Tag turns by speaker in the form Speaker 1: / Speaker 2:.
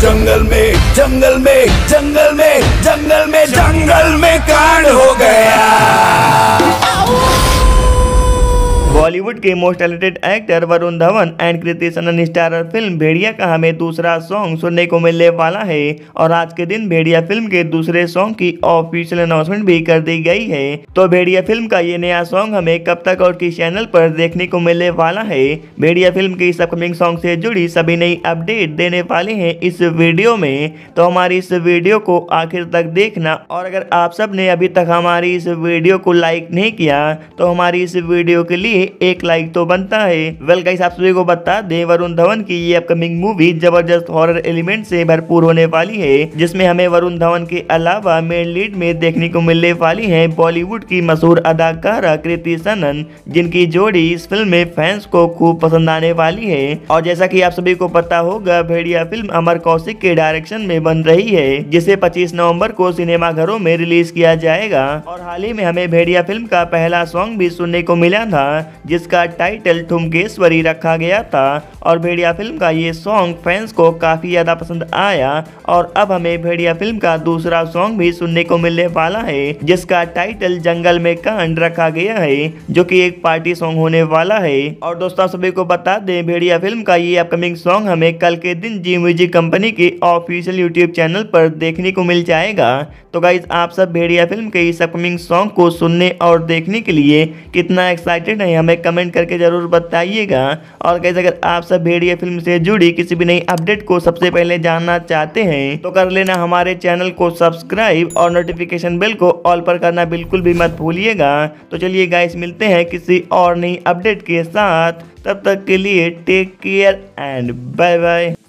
Speaker 1: जंगल में जंगल में जंगल में जंगल में जंगल में कांड हो गया।
Speaker 2: बॉलीवुड के most talented actor Varun Dhawan and Kriti Sanon starrer film भेड़िया का हमें दूसरा सॉन्ग सुनने को मिलने वाला है और आज के दिन भेड़िया फिल्म के दूसरे सॉन्ग की ऑफिशियल अनाउंसमेंट भी कर दी गई है। तो भेड़िया फिल्म का ये नया सॉन्ग हमें कब तक और किस चैनल पर देखने को मिलने वाला है, भेड़िया फिल्म के इस अपकमिंग सॉन्ग से जुड़ी सभी नई अपडेट देने वाले हैं इस वीडियो में। तो हमारी इस वीडियो को आखिर तक देखना और अगर आप सब ने अभी तक हमारी इस वीडियो को लाइक नहीं किया तो हमारी इस वीडियो के लिए एक लाइक तो बनता है। वेल गाइस, आप सभी को बता दें वरुण धवन की ये अपकमिंग मूवी जबरदस्त हॉरर एलिमेंट से भरपूर होने वाली है, जिसमें हमें वरुण धवन के अलावा मेन लीड में देखने को मिलने वाली है बॉलीवुड की मशहूर अदाकारा कृति सनन, जिनकी जोड़ी इस फिल्म में फैंस को खूब पसंद आने वाली है। और जैसा कि आप सभी को पता होगा, भेड़िया फिल्म अमर कौशिक के डायरेक्शन में बन रही है, जिसे 25 नवंबर को सिनेमाघरों में रिलीज किया जाएगा। और हाल ही में हमें भेड़िया फिल्म का पहला सॉन्ग भी सुनने को मिला था, जिसका टाइटल ठुमकेश्वरी रखा गया था। और भेड़िया फिल्म का ये सॉन्ग फैंस को काफी ज्यादा पसंद आया और अब हमें भेड़िया फिल्म का दूसरा सॉन्ग भी सुनने को मिलने वाला है, जिसका टाइटल जंगल में कांड रखा गया है, जो कि एक पार्टी सॉन्ग होने वाला है। और दोस्तों सभी को बता दें, भेड़िया फिल्म का ये अपकमिंग सॉन्ग हमें कल के दिन जी म्यूजिक कंपनी के ऑफिशियल यूट्यूब चैनल पर देखने को मिल जाएगा। तो गाइज, आप सब भेड़िया फिल्म के इस अपकमिंग सॉन्ग को सुनने और देखने के लिए कितना एक्साइटेड है हमें कमेंट करके जरूर बताइएगा। और गाइज, अगर आप सब भेड़िया फिल्म से जुड़ी किसी भी नई अपडेट को सबसे पहले जानना चाहते हैं तो कर लेना हमारे चैनल को सब्सक्राइब और नोटिफिकेशन बेल को ऑल पर करना बिल्कुल भी मत भूलिएगा। तो चलिए गाइज, मिलते हैं किसी और नई अपडेट के साथ, तब तक के लिए take care and bye bye.